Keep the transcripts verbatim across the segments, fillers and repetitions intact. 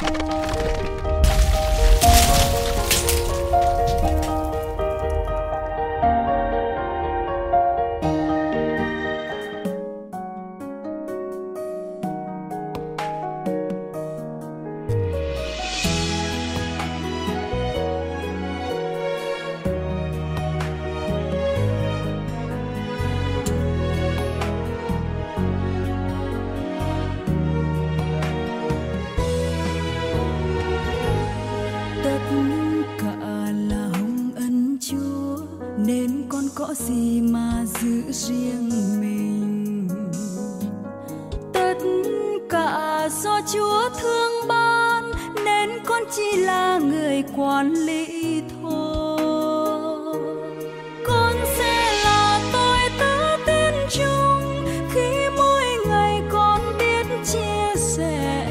có gì mà giữ riêng mình. Tất cả do Chúa thương ban nên con chỉ là người quản lý thôi. Con sẽ là tôi tớ tin chung khi mỗi ngày con biết chia sẻ.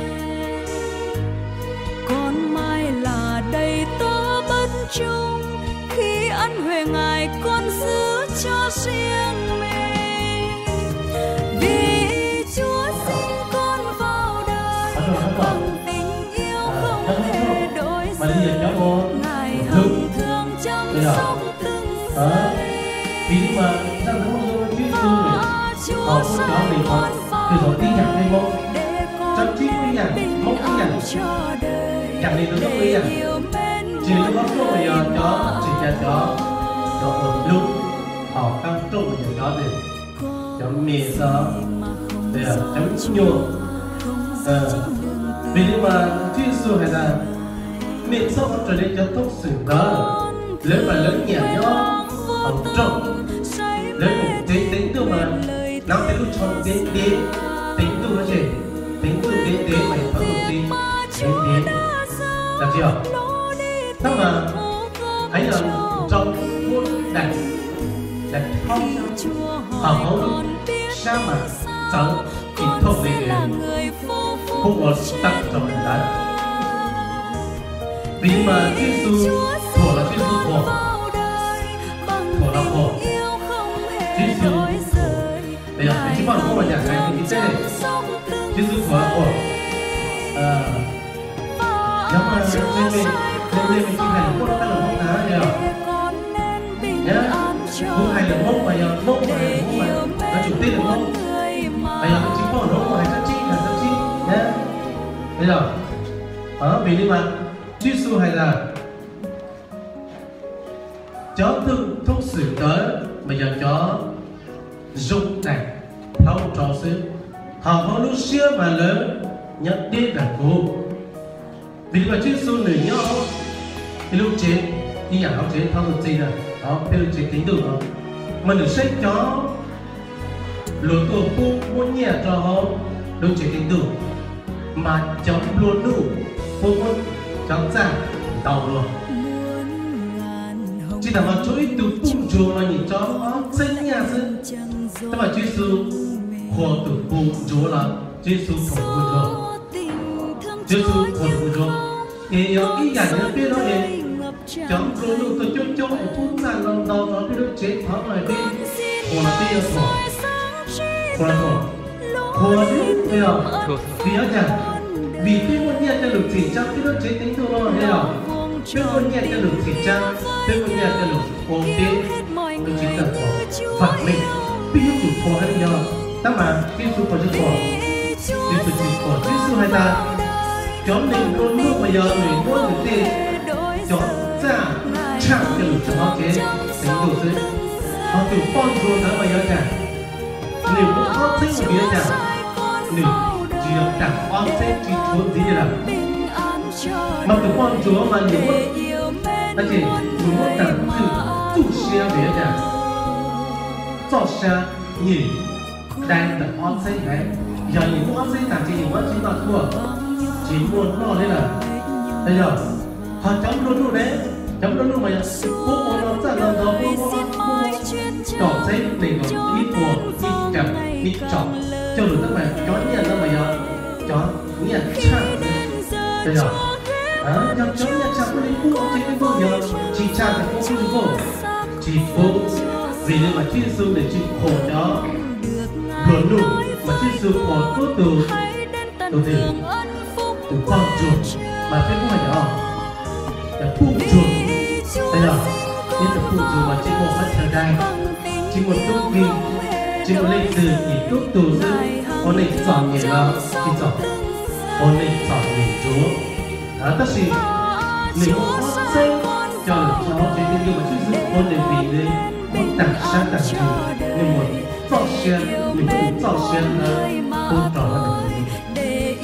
Con mai là đầy tớ bất chung khi ân huệ Ngài con giữ cho riêng mình. Vì Chúa sinh con vào đời bằng tình yêu không hề đổi rời. Ngài hằng thương chăm sóc từng giây. Và Chúa sai con vào đời để con đem bình an cho đời. Để yêu mến chỉ có lúc bây giờ cho chỉ cho cho cho lúc họ đang trông bây giờ cho thì cho mẹ đó để chấm nhô vì nhưng mà Chúa Giêsu hay là mẹ sao trở nên cho tốt sự đó lớn mà lớn nhẹ nhõm họ trông lớn một tính tính từ mà nó tính lúc cho đến đến tính từ cái gì tính từ đến đến mày phải đầu tiên đến đến được chưa? Tức là thấy là trong muôn đại đại không họ hữu sao mà chẳng chỉ thông về không có tặng cho mình đấy. Vì mà Chúa Giêsu của là Chúa Giêsu của của là của Chúa Giêsu của bây giờ chúng ta không phải nhà này thì thế này Chúa Giêsu của là của giống mà nên mình nên mình chỉ hành một cái là mốc đá nhờ nhá cũng hay là mốc mà giờ mốc mà mốc mà nó chủ tiết là mốc bây giờ chính phủ nó mà hay chi là sao chi nhá bây giờ ở vì nhưng mà Chúa Giêsu hay là chó tự thúc xử tới bây giờ chó dụng này thâu trò sư họ có lúc xưa mà lớn nhận đi là cô. Vì mà Chúa Giêsu nửa nhỏ thì lúc chết đi nhà ông chết không được gì nè đó theo chết tính được không mà được sách cho lúa tổ phụ muốn nhà cho họ lúc chết tính được mà chống luôn đủ phụ muốn chống ra tàu luôn chỉ là mà chuỗi từ phun chúa mà nhìn cho nó xây nhà sư thế mà Chúa Giêsu khổ từ phun chúa là Chúa Giêsu khổ phun chúa Chúa Giêsu khổ phun chúa thì ở cái nhà nó biết nó thì chấm luôn luôn tôi chốt chốt để phun ra lần đầu nó cái nước chết tháo này đi khổ là đi khổ khổ là khổ khổ là đi bây giờ vì nó chẳng vì cái con nhẹ cho được chỉ trong cái nước chết tính thôi nó bây giờ cái con nhẹ cho được chỉ trong cái con nhẹ cho được khổ tiến nó chỉ cần khổ phạt mình biết chủ khổ hay giờ ta mà cái chủ khổ chứ khổ cái chủ chỉ khổ cái sự hay ta chọn mình luôn lúc bây giờ người muốn người tiền chọn ra chẳng được cho họ chế tính đủ dưới họ từ con rồi tới bây giờ chẳng nếu muốn có thích một cái chẳng nếu chỉ được chẳng con sẽ chỉ muốn gì là mà từ con chúa mà nếu muốn anh chị muốn muốn chẳng từ chủ xe về chẳng cho xe nhìn đang tập con sẽ đấy giờ những con sẽ chẳng chỉ những con chúng ta thua chỉ muốn nó đây là bây giờ họ chấm luôn luôn đấy chấm luôn luôn mà bố bố nó rất là nó bố bố bố tỏ giấy để nó ít buồn ít chậm ít chọn cho được các bạn chó nhận ra bây giờ chó nhận chạm bây giờ đó chó chó nhận chạm cái đi bố trên cái bố giờ chỉ chạm cái bố cái bố chỉ bố vì nên mà Chúa Giêsu để chịu khổ đó luôn luôn mà Chúa Giêsu khổ tốt từ từ từ từ từ con chuột mà phép không phải đó là phun chuột đây là nên là phun chuột mà chỉ một phát thời đây chỉ một tốt đi chỉ một lên từ thì tốt tù dư ổn định chọn nghề là thì chọn ổn định chọn nghề chúa đó tất nhiên nếu có xây cho được cho nó trên nhưng mà chút dư ổn định vì đây không đặt sát đặt gì nhưng mà chọn xe mình cũng chọn xe là không trò nó được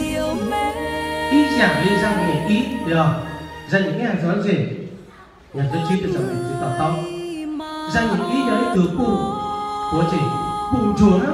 ý giảng liên sang nghề ý được ra những cái hàng nói gì nhà tôi chỉ được rằng mình chỉ tỏ tao ra những ý đấy từ cụ của chị bùn chùa đó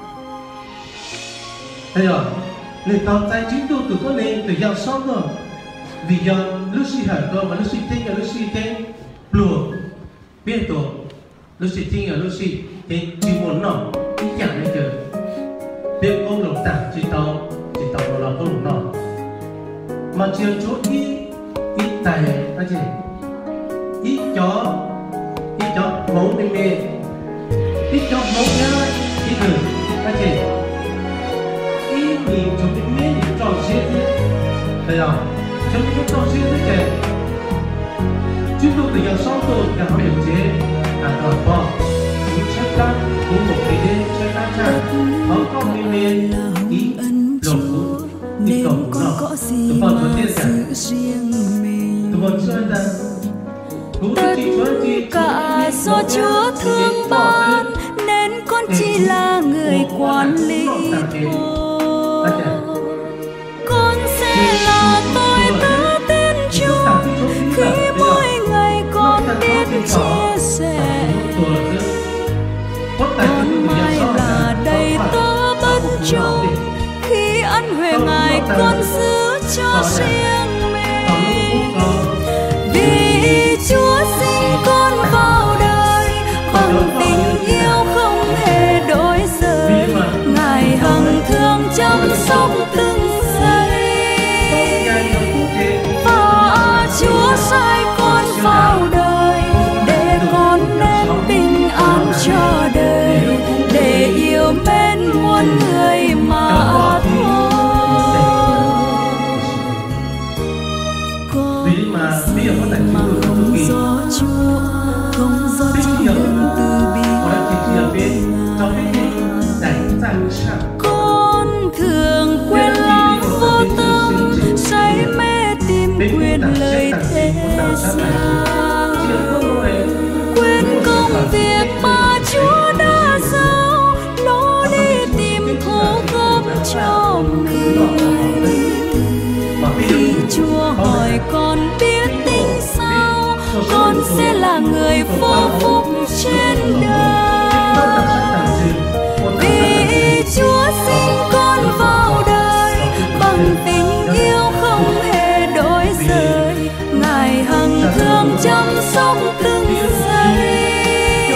thấy rồi nên tao tay chính tôi từ con này từ giàu sống rồi vì giờ lúc xí hở cơ mà lúc xí tinh là lúc xí tinh lùa biết tổ lúc xí tinh là lúc xí tinh chỉ muốn nọ ý giảng này chờ biết ông lộc tảng chỉ tao chỉ tao là ông lộc nọ mà chiều chỗ ý ý tài là gì ý chó ý chó mẫu bên mê ý chó mẫu nhá ý thử là gì ý nhìn chụp bên mê thì tròn xuyên thế thấy không chụp bên tròn xuyên thế kìa chúng tôi từ giờ sau tôi cả họ hiểu chế à thở bò cũng chắc chắn cũng một cái đêm chắc chắn rằng họ có bên mê ý lột xuống nên con có gì mà giữ riêng mình tất cả do Chúa thương ban nên con chỉ là người quản lý thôi con sẽ là tôi tớ tên Chúa khi mỗi ngày con biết chia sẻ con mãi là đầy tớ bất trung khi ân huệ Ngài con giữ cho riêng mình vì Chúa sinh con vào đời bằng tình yêu không hề đổi rời Ngài hằng thương chăm sóc từng giây và Chúa sai con vào đời để con nên bình an cho đời để yêu mến muôn người mà thôi. Con mà không do Chúa, không do Chúa từ bi con thường quên lãng vô tâm say mê tìm quyền lời thế gian quên công việc mà Chúa đã giao nó đi tìm thu góp cho người khi Chúa hỏi con biết tính sao con sẽ là người vô phúc trên đời vì Chúa sinh con vào đời bằng tình yêu không hề đổi rời Ngài hằng thương chăm sóc từng giây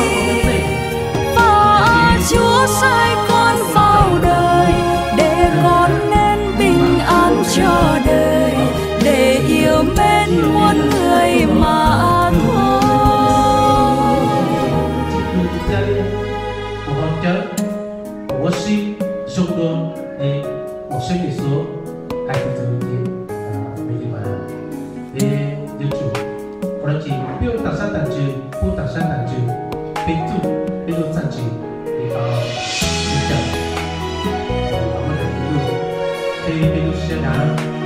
và Chúa sai con vào đời để con nên bình an cho đời để yêu mến muôn người mà thôi. Một sĩ dùng đồn để một số người số hai cái thứ gì mình mà để điều chủ và chỉ biểu tạo ra đàn trừ, phụ tạo ra đàn trừ, bên chủ bên luôn đàn trừ để có điều chỉnh để có một đàn trừ thì bên luôn sẽ đã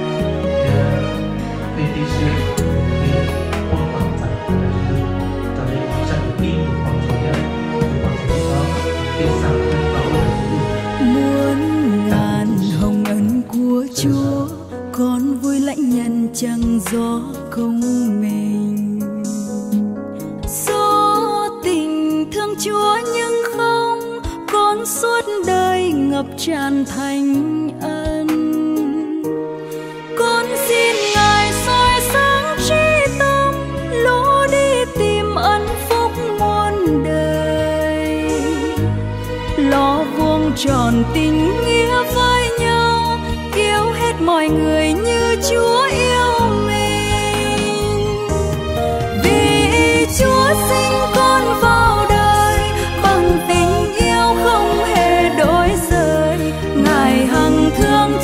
bên đi sẽ để quan trọng rằng đàn trừ cho nên rất tin của quan trọng nhất của quan trọng đó để sáng muôn ngàn hồng ân của Chúa con vui lãnh nhận chẳng do công mình do tình thương Chúa nhưng không con suốt đời ngập tràn thánh ân con xin Ngài soi sáng trí tâm lối đi tìm ân phúc muôn đời lo vuông tròn tình nghĩa với nhau yêu hết mọi người như Chúa yêu mình vì Chúa sinh con vào đời bằng tình yêu không hề đổi rời Ngài hằng thương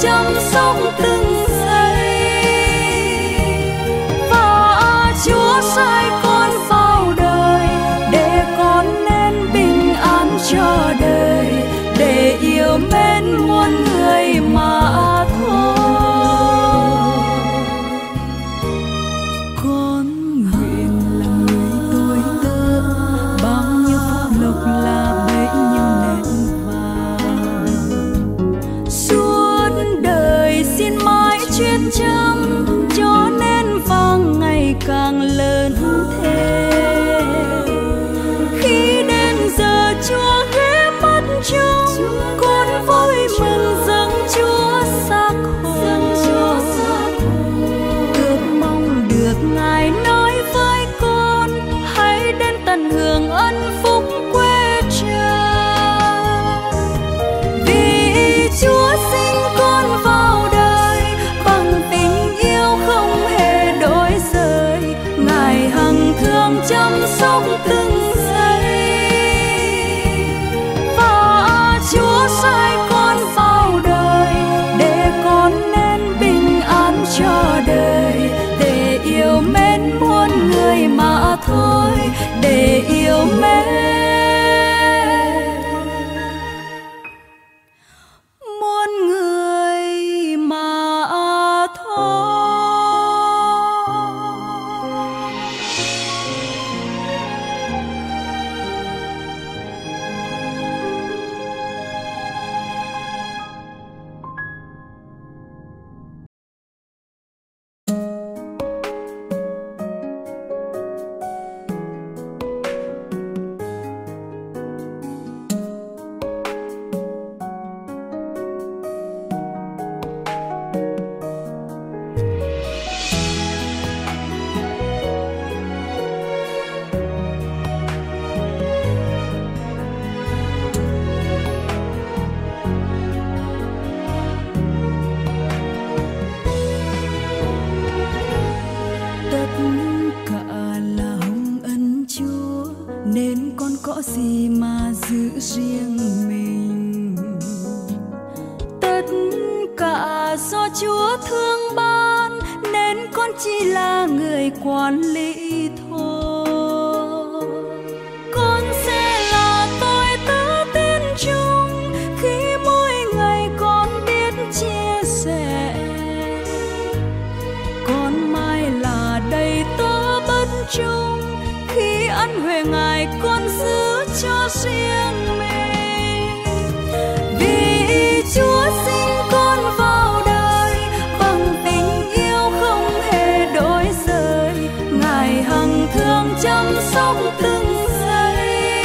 tâm, cho nên vang ngày càng lớn thêm. Khi đến giờ Chúa ghé mắt trông, con vui mừng dâng Chúa xác hồn. Ước mong được Ngài nói với con, hãy đến tận hưởng ân phúc quê cha. Vì Chúa sinh con vào đời bằng tình yêu không hề đổi rời, Ngài hằng thương chăm sóc từng giây. Và Chúa sai con vào đời để con nên bình an cho đời, để yêu mến muôn người mà thôi, để yêu mến muôn người mà thôi. Nên con có gì mà giữ riêng mình, tất cả do Chúa thương ban, nên con chỉ là người quản lý thôi. Con sẽ là tôi tớ tin chung khi mỗi ngày con biết chia sẻ. Con mai là đầy tớ bất chung, khi ân huệ Ngài con giữ cho riêng mình. Vì Chúa sinh con vào đời bằng tình yêu không hề đổi rời, Ngài hằng thương chăm sóc từng giây.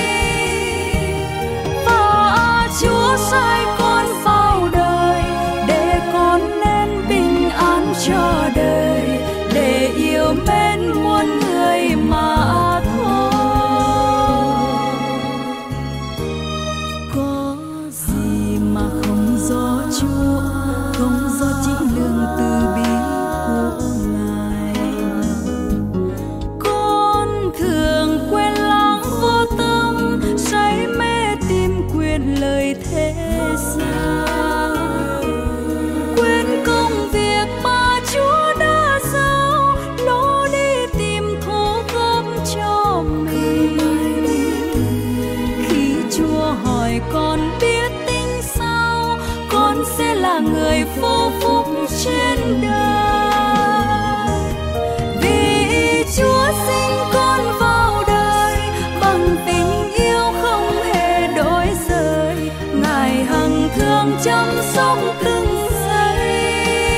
Và Chúa sai con vào đời để con nên bình an cho đời, để yêu mến muôn người mà người vô phúc trên đời. Vì Chúa sinh con vào đời bằng tình yêu không hề đổi rời, Ngài hằng thương chăm sóc từng giây.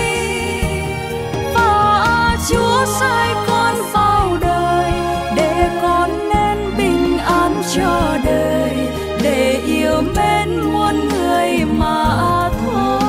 Và Chúa sai con vào đời để con nên bình an cho đời, để yêu mến muôn người mà thôi.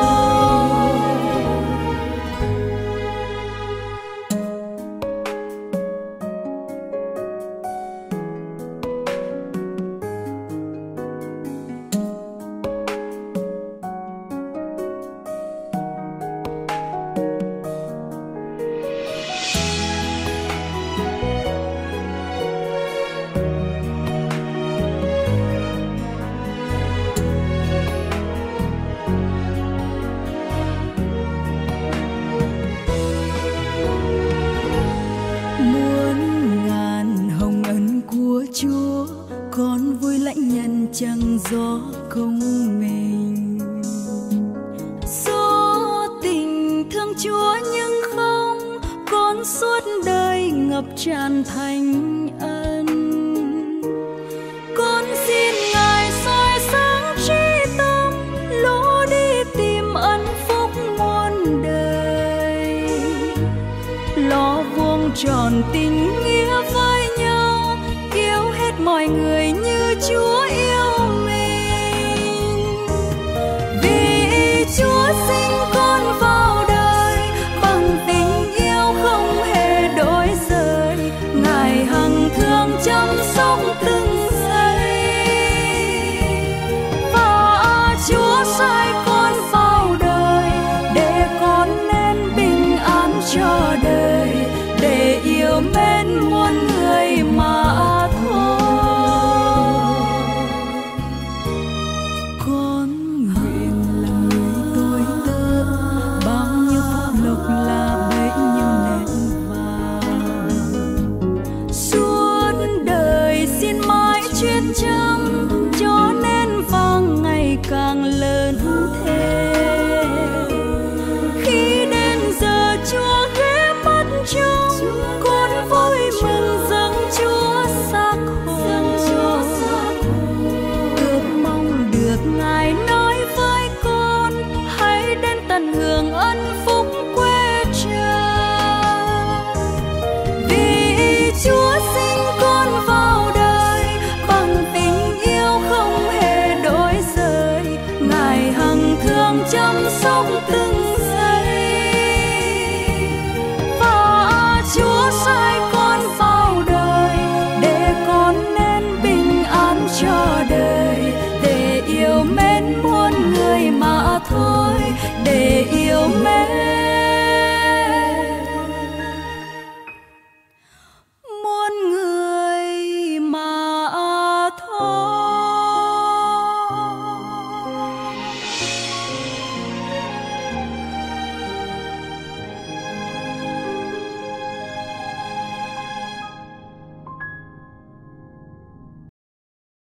Chẳng gió công mình, do tình thương Chúa nhưng không, con suốt đời ngập tràn thành ân. Con xin Ngài soi sáng trí tâm, lối đi tìm ân phúc muôn đời. tròn tình nghĩa với nhau, yêu hết mọi người như Chúa yêu mình. Vì Chúa sinh con vào đời bằng tình yêu không hề đổi rời, Ngài hằng thương chăm sóc từng giây. Và Chúa sai con vào đời để con nên bình an cho đời, để yêu mến muôn người mà thôi. Con nguyện là người tôi tớ, bao nhiêu phúc lộc là bấy nhiêu nén vàng. Suốt đời xin mãi chuyên chăm, cho nên vàng ngày càng lớn thêm. Khi đến giờ Chúa ghé mắt trông, con vui mừng dâng Chúa xác hồn. Ước mong được Ngài nói với con, hãy đến tận hưởng ân phúc quê cha. Vì Chúa sinh con vào đời bằng tình yêu không hề đổi rời, Ngài hằng thương chăm sóc từng giây. Và Chúa sai con vào đời để con nên bình an cho đời, để yêu mến